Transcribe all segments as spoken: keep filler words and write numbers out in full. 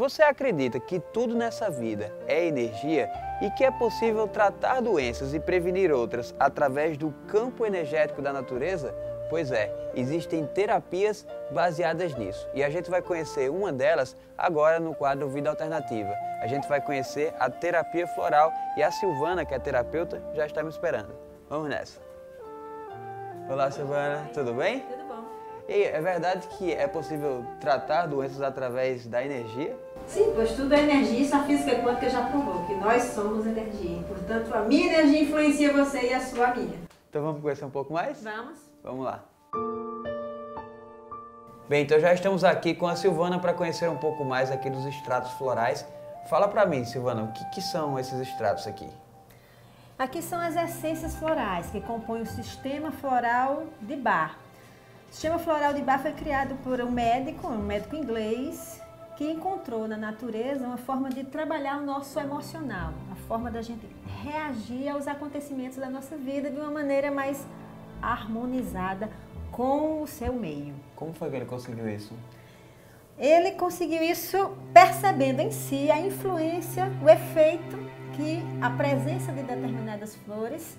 Você acredita que tudo nessa vida é energia e que é possível tratar doenças e prevenir outras através do campo energético da natureza? Pois é, existem terapias baseadas nisso e a gente vai conhecer uma delas agora no quadro Vida Alternativa. A gente vai conhecer a terapia floral e a Silvana, que é terapeuta, já está me esperando. Vamos nessa. Olá, Silvana, tudo bem? Tudo bom. E é verdade que é possível tratar doenças através da energia? Sim, pois tudo é energia e a física quântica já provou que nós somos energia. Portanto, a minha energia influencia você e a sua a minha. Então vamos conhecer um pouco mais? Vamos. Vamos lá. Bem, então já estamos aqui com a Silvana para conhecer um pouco mais aqui dos extratos florais. Fala para mim, Silvana, o que, que são esses extratos aqui? Aqui são as essências florais que compõem o sistema floral de Bach. O sistema floral de Bach foi criado por um médico, um médico inglês, que encontrou na natureza uma forma de trabalhar o nosso emocional, a forma da gente reagir aos acontecimentos da nossa vida de uma maneira mais harmonizada com o seu meio. Como foi que ele conseguiu isso? Ele conseguiu isso percebendo em si a influência, o efeito que a presença de determinadas flores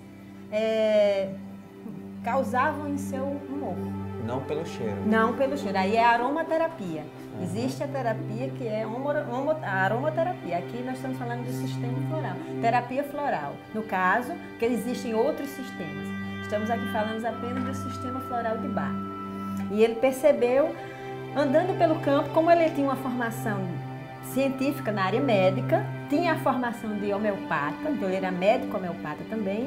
é, causavam em seu humor. Não pelo cheiro. Não pelo cheiro. Aí é a aromaterapia. Uhum. Existe a terapia que é homo, homo, a aromaterapia. Aqui nós estamos falando do sistema floral. Terapia floral. No caso, que existem outros sistemas. Estamos aqui falando apenas do sistema floral de Bach. E ele percebeu, andando pelo campo, como ele tinha uma formação científica na área médica, tinha a formação de homeopata, então ele era médico homeopata também,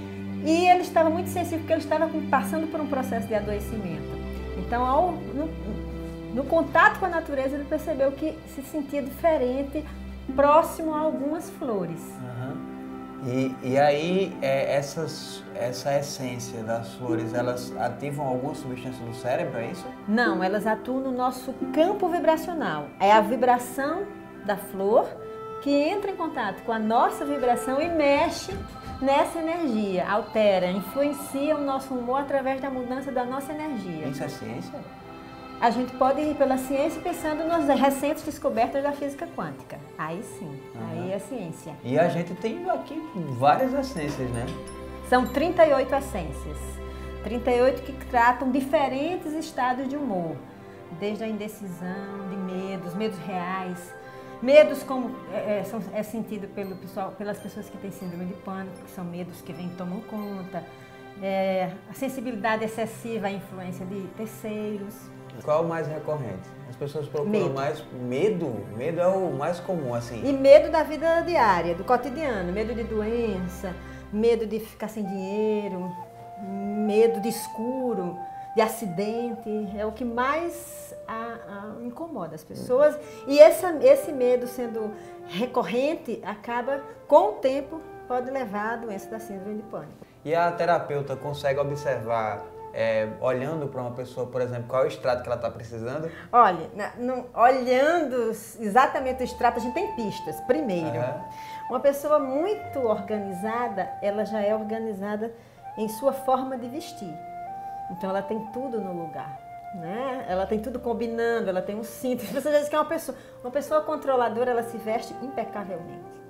e ele estava muito sensível porque ele estava passando por um processo de adoecimento. Então, ao, no, no contato com a natureza, ele percebeu que se sentia diferente, próximo a algumas flores. Uhum. E, e aí, é, essas, essa essência das flores, elas ativam alguma substância do cérebro, é isso? Não, elas atuam no nosso campo vibracional. É a vibração da flor que entra em contato com a nossa vibração e mexe nessa energia, altera, influencia o nosso humor através da mudança da nossa energia. Isso é ciência? A gente pode ir pela ciência pensando nas recentes descobertas da física quântica. Aí sim, uhum. Aí é ciência. E a gente tem aqui várias essências, né? São trinta e oito essências. trinta e oito que tratam diferentes estados de humor. Desde a indecisão, de medos, medos reais. Medos como é, são, é sentido pelo pessoal, pelas pessoas que têm síndrome de pânico, que são medos que vêm e tomam conta. É, a sensibilidade excessiva à influência de terceiros. Qual é o mais recorrente? As pessoas procuram medo. mais medo? Medo é o mais comum, assim. E medo da vida diária, do cotidiano. Medo de doença, medo de ficar sem dinheiro, medo de escuro, de acidente. É o que mais a, a, incomoda as pessoas. Uhum. E essa, esse medo sendo recorrente, acaba, com o tempo, pode levar a doença da síndrome de pânico. E a terapeuta consegue observar... É, olhando para uma pessoa, por exemplo, qual é o extrato que ela está precisando? Olha, na, no, olhando exatamente o extrato, a gente tem pistas. Primeiro, uhum. Uma pessoa muito organizada, ela já é organizada em sua forma de vestir. Então, ela tem tudo no lugar, né? Ela tem tudo combinando, ela tem um cinto. Você já diz que é uma pessoa, uma pessoa controladora, ela se veste impecavelmente.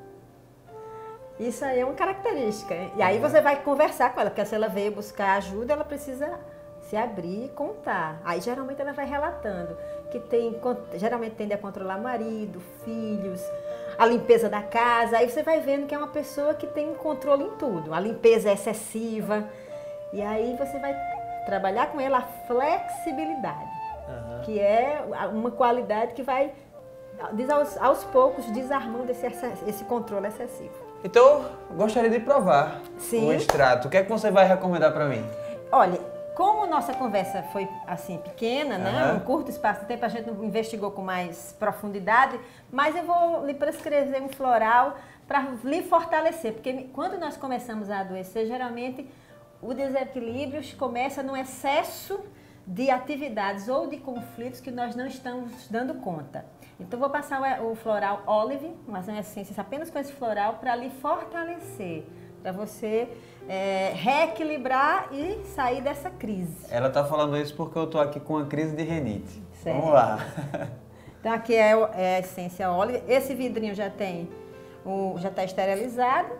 Isso aí é uma característica. E aí você vai conversar com ela, porque se ela veio buscar ajuda, ela precisa se abrir e contar. Aí geralmente ela vai relatando que tem, geralmente tende a controlar marido, filhos, a limpeza da casa. Aí você vai vendo que é uma pessoa que tem um controle em tudo. A limpeza é excessiva. E aí você vai trabalhar com ela a flexibilidade, uhum. Que é uma qualidade que vai, aos, aos poucos, desarmando esse, esse controle excessivo. Então, gostaria de provar Sim. o extrato. O que é que você vai recomendar para mim? Olha, como nossa conversa foi assim pequena, uhum. né? Um curto espaço de tempo, a gente não investigou com mais profundidade, mas eu vou lhe prescrever um floral para lhe fortalecer, porque quando nós começamos a adoecer, geralmente o desequilíbrio começa no excesso de atividades ou de conflitos que nós não estamos dando conta. Então, vou passar o floral Olive, umas essências apenas com esse floral, para lhe fortalecer, para você é, reequilibrar e sair dessa crise. Ela está falando isso porque eu estou aqui com uma crise de rinite. Certo. Vamos lá. Então aqui é, é a essência Olive. Esse vidrinho já tem, o, já está esterilizado.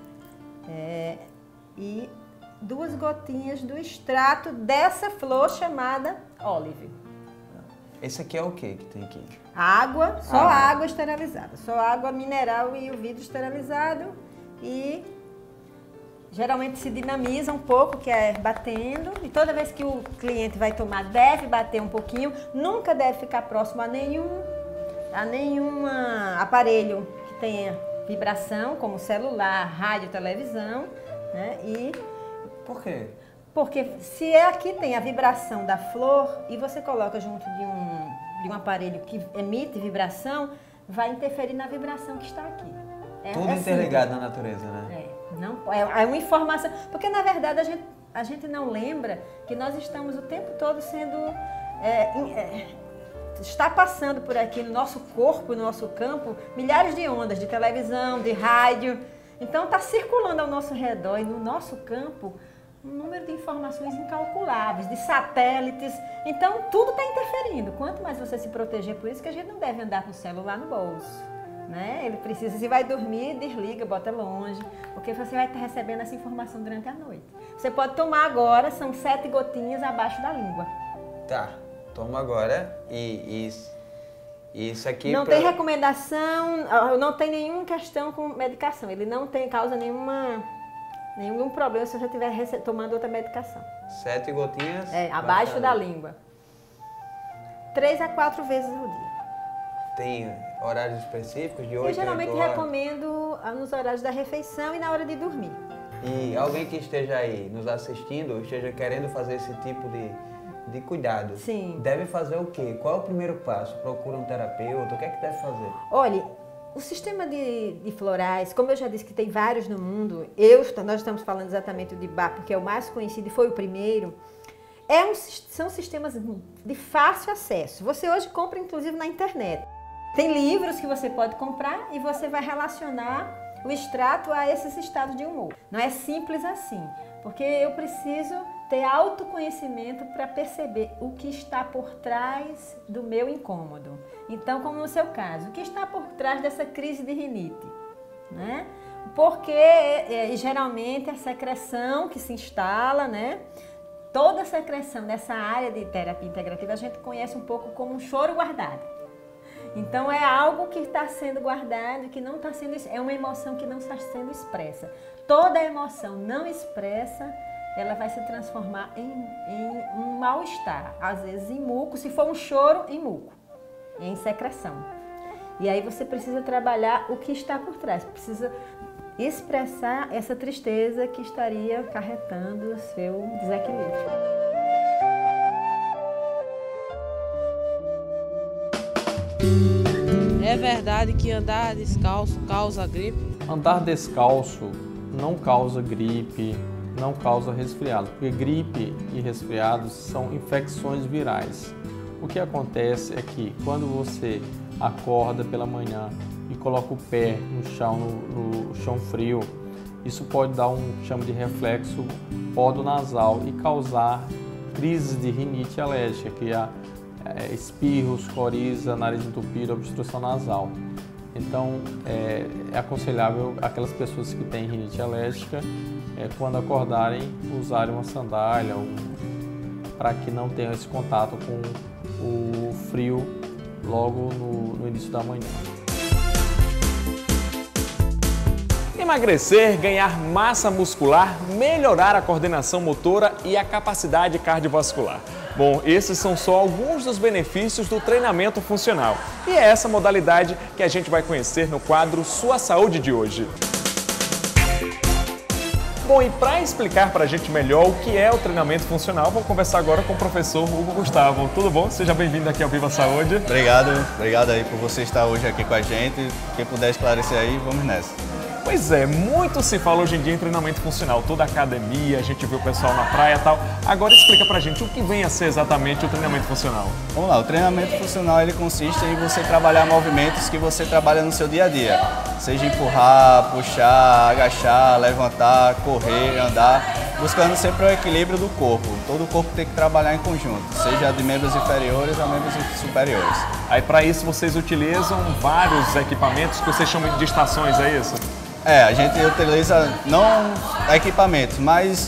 É, e duas gotinhas do extrato dessa flor chamada Olive. Esse aqui é o que que tem aqui? Água, só água. água esterilizada. Só água mineral e o vidro esterilizado. E geralmente se dinamiza um pouco, que é batendo. E toda vez que o cliente vai tomar, deve bater um pouquinho. Nunca deve ficar próximo a nenhum, a nenhum aparelho que tenha vibração, como celular, rádio, televisão. Né? E por quê? Porque se aqui tem a vibração da flor e você coloca junto de um, de um aparelho que emite vibração, vai interferir na vibração que está aqui. É, Tudo é interligado simples. na natureza, né? É, não, é, é uma informação. Porque na verdade a gente, a gente não lembra que nós estamos o tempo todo sendo. É, é, está passando por aqui no nosso corpo, no nosso campo, milhares de ondas de televisão, de rádio. Então está circulando ao nosso redor e no nosso campo um número de informações incalculáveis, de satélites. Então, tudo está interferindo. Quanto mais você se proteger, por isso que a gente não deve andar com o celular no bolso. Né? Ele precisa, se vai dormir, desliga, bota longe, porque você vai estar recebendo essa informação durante a noite. Você pode tomar agora, são sete gotinhas abaixo da língua. Tá, toma agora e isso, isso aqui... Não pra... tem recomendação, não tem nenhuma questão com medicação. Ele não tem causa nenhuma... Nenhum problema se você estiver tomando outra medicação. Sete gotinhas? É, abaixo da língua. Três a quatro vezes ao dia. Tem horários específicos de oito? Eu geralmente horas? recomendo nos horários da refeição e na hora de dormir. E alguém que esteja aí nos assistindo, esteja querendo fazer esse tipo de, de cuidado, Sim. deve fazer o quê? Qual é o primeiro passo? Procura um terapeuta? O que é que deve fazer? Olha, o sistema de, de florais, como eu já disse que tem vários no mundo, eu, nós estamos falando exatamente de Bach, porque é o mais conhecido e foi o primeiro, é um, são sistemas de fácil acesso. Você hoje compra inclusive na internet. Tem livros que você pode comprar e você vai relacionar o extrato a esses estados de humor. Não é simples assim, porque eu preciso ter autoconhecimento para perceber o que está por trás do meu incômodo. Então, como no seu caso, o que está por trás dessa crise de rinite? Né? Porque é, geralmente a secreção que se instala, né? Toda a secreção dessa área de terapia integrativa a gente conhece um pouco como um choro guardado. Então é algo que está sendo guardado, que não está sendo, é uma emoção que não está sendo expressa. Toda emoção não expressa, ela vai se transformar em, em um mal-estar, às vezes em muco, se for um choro, em muco, em secreção. E aí você precisa trabalhar o que está por trás, precisa expressar essa tristeza que estaria acarretando o seu desequilíbrio. É verdade que andar descalço causa gripe? Andar descalço não causa gripe, não causa resfriado, porque gripe e resfriados são infecções virais. O que acontece é que quando você acorda pela manhã e coloca o pé no chão, no, no chão frio, isso pode dar um chama de reflexo podonasal e causar crises de rinite alérgica, que é, é espirros, coriza, nariz entupido, obstrução nasal. Então é, é aconselhável aquelas pessoas que têm rinite alérgica, é, quando acordarem, usarem uma sandália um, para que não tenham esse contato com o frio logo no, no início da manhã. Emagrecer, ganhar massa muscular, melhorar a coordenação motora e a capacidade cardiovascular. Bom, esses são só alguns dos benefícios do treinamento funcional. E é essa modalidade que a gente vai conhecer no quadro Sua Saúde de hoje. Bom, e para explicar para a gente melhor o que é o treinamento funcional, vamos conversar agora com o professor Hugo Gustavo. Tudo bom? Seja bem-vindo aqui ao Viva Saúde. Obrigado, obrigado aí por você estar hoje aqui com a gente. Quem puder esclarecer aí, vamos nessa. Pois é, muito se fala hoje em dia em treinamento funcional, toda a academia, a gente vê o pessoal na praia e tal. Agora explica pra gente o que vem a ser exatamente o treinamento funcional. Vamos lá, o treinamento funcional ele consiste em você trabalhar movimentos que você trabalha no seu dia a dia. Seja empurrar, puxar, agachar, levantar, correr, andar. buscando sempre o equilíbrio do corpo. Todo o corpo tem que trabalhar em conjunto, seja de membros inferiores a membros superiores. Aí para isso vocês utilizam vários equipamentos que vocês chamam de estações, é isso? É, a gente utiliza não equipamentos, mas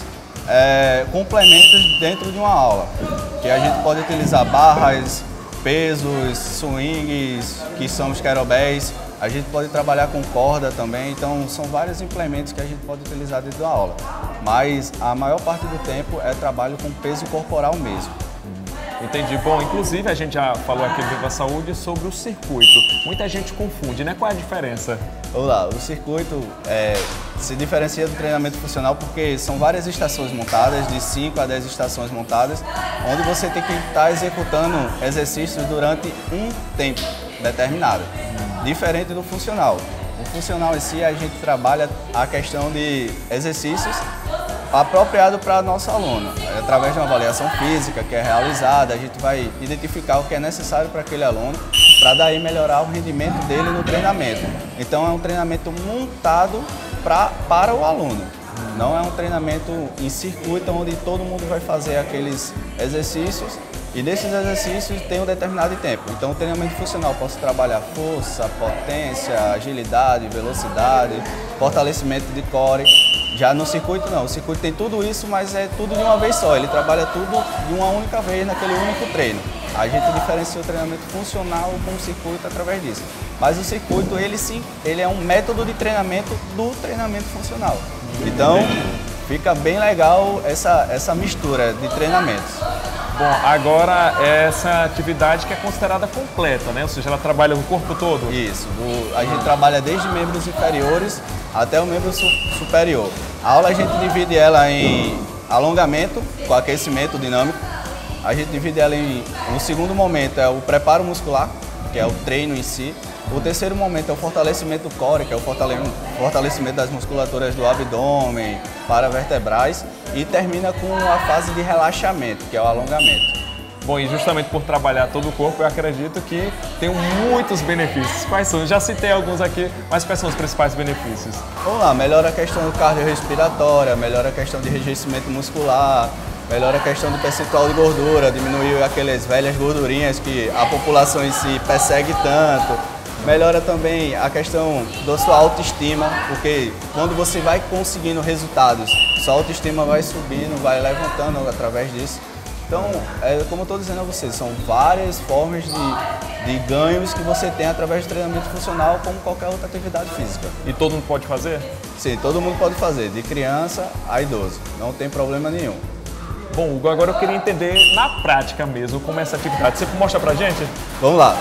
é, complementos dentro de uma aula. Que a gente pode utilizar barras, pesos, swings, que são os kettlebells. A gente pode trabalhar com corda também, então são vários implementos que a gente pode utilizar dentro da aula. Mas a maior parte do tempo é trabalho com peso corporal mesmo. Entendi. Bom, inclusive a gente já falou aqui no Viva Saúde sobre o circuito. Muita gente confunde, né? Qual é a diferença? Vamos lá, o circuito é, se diferencia do treinamento funcional porque são várias estações montadas, de cinco a dez estações montadas, onde você tem que estar executando exercícios durante um tempo determinado. Diferente do funcional. O funcional em si, a gente trabalha a questão de exercícios apropriado para nosso aluno. Através de uma avaliação física que é realizada, a gente vai identificar o que é necessário para aquele aluno, para daí melhorar o rendimento dele no treinamento. Então é um treinamento montado pra, para o aluno. Não é um treinamento em circuito onde todo mundo vai fazer aqueles exercícios e desses exercícios tem um determinado tempo. Então o treinamento funcional eu posso trabalhar força, potência, agilidade, velocidade, fortalecimento de core. Já no circuito não, o circuito tem tudo isso, mas é tudo de uma vez só, ele trabalha tudo de uma única vez naquele único treino. A gente diferencia o treinamento funcional com o circuito através disso. Mas o circuito, ele sim, ele é um método de treinamento do treinamento funcional. Então, fica bem legal essa, essa mistura de treinamentos. Bom, agora essa atividade que é considerada completa, né? Ou seja, ela trabalha o corpo todo? Isso, do, a gente trabalha desde membros inferiores até o membro su superior. A aula a gente divide ela em alongamento, com aquecimento dinâmico. A gente divide ela em, no segundo momento é o preparo muscular, que é o treino em si. O terceiro momento é o fortalecimento do core, que é o fortalecimento das musculaturas do abdômen, paravertebrais. E termina com a fase de relaxamento, que é o alongamento. Bom, e justamente por trabalhar todo o corpo, eu acredito que tem muitos benefícios. Quais são? Eu já citei alguns aqui, mas quais são os principais benefícios? Vamos lá, melhora a questão do cardiorrespiratória, melhora a questão de enrijecimento muscular, melhora a questão do percentual de gordura, diminui aquelas velhas gordurinhas que a população em si persegue tanto. Melhora também a questão da sua autoestima, porque quando você vai conseguindo resultados, sua autoestima vai subindo, vai levantando através disso. Então, é, como eu estou dizendo a vocês, são várias formas de, de ganhos que você tem através do treinamento funcional, como qualquer outra atividade física. E todo mundo pode fazer? Sim, todo mundo pode fazer, de criança a idoso, não tem problema nenhum. Bom, Hugo, agora eu queria entender na prática mesmo como é essa atividade. Você mostra pra gente? Vamos lá.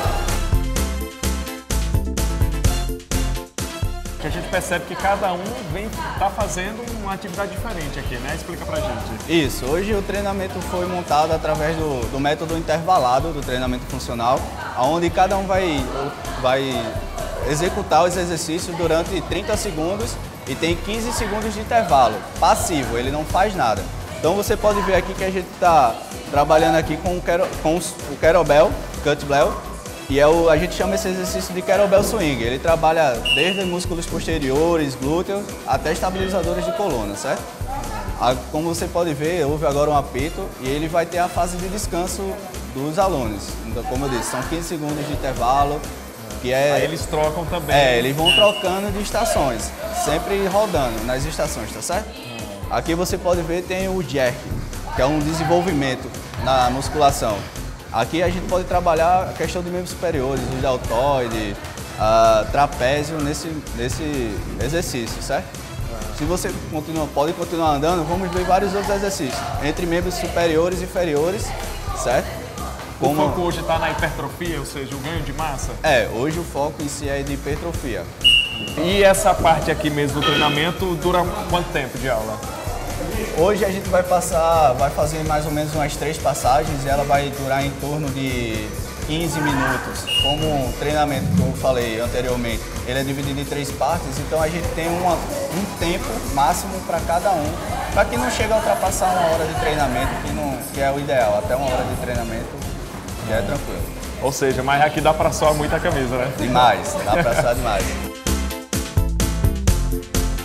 Que a gente percebe que cada um vem tá fazendo uma atividade diferente aqui, né? Explica pra gente. Isso, hoje o treinamento foi montado através do, do método intervalado do treinamento funcional, onde cada um vai, vai executar os exercícios durante trinta segundos e tem quinze segundos de intervalo, passivo, ele não faz nada. Então você pode ver aqui que a gente está trabalhando aqui com o, com o kettlebell, kettlebell, e é o, a gente chama esse exercício de kettlebell swing. Ele trabalha desde músculos posteriores, glúteos, até estabilizadores de coluna, certo? Como você pode ver, houve agora um apito e ele vai ter a fase de descanso dos alunos. Então, como eu disse, são quinze segundos de intervalo. Que é, Aí eles trocam também. É, eles vão trocando de estações, sempre rodando nas estações, tá certo? Aqui você pode ver, tem o jerk, que é um desenvolvimento na musculação. Aqui a gente pode trabalhar a questão de membros superiores, o deltoide, a trapézio nesse, nesse exercício, certo? Se você continua, pode continuar andando, vamos ver vários outros exercícios, entre membros superiores e inferiores, certo? Como... O foco hoje está na hipertrofia, ou seja, o ganho de massa? É, hoje o foco em si é de hipertrofia. E essa parte aqui mesmo do treinamento dura quanto tempo de aula? Hoje a gente vai passar, vai fazer mais ou menos umas três passagens e ela vai durar em torno de quinze minutos. Como o treinamento que eu falei anteriormente, ele é dividido em três partes, então a gente tem uma, um tempo máximo para cada um, para que não chegue a ultrapassar uma hora de treinamento, que, não, que é o ideal. Até uma hora de treinamento já é tranquilo. Ou seja, mas aqui dá para suar muita camisa, né? Demais, dá para suar demais. E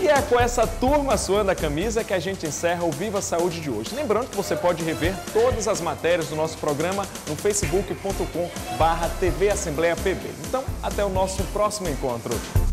E é com essa turma suando a camisa que a gente encerra o Viva Saúde de hoje. Lembrando que você pode rever todas as matérias do nosso programa no facebook ponto com barra T V Assembleia P B. Então, até o nosso próximo encontro.